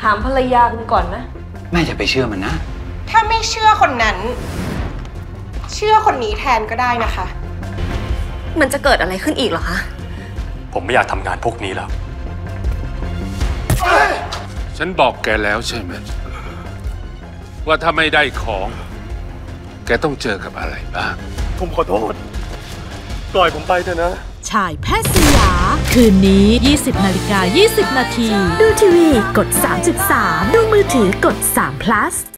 ามภรรยาคุณก่อนนะแม่จะไปเชื่อมันนะถ้าไม่เชื่อคนนั้นเชื่อคนนี้แทนก็ได้นะคะมันจะเกิดอะไรขึ้นอีกเหรอคะผมไม่อยากทำงานพวกนี้แล้วฉันบอกแกแล้วใช่ไหมว่าถ้าไม่ได้ของแกต้องเจอกับอะไรบ้างผมขอโทษปล่อยผมไปเถอะนะฉายแพทย์สยาคืนนี้ 20:20 น.ดูทีวีกด 3.3 ดูมือถือกด3 plus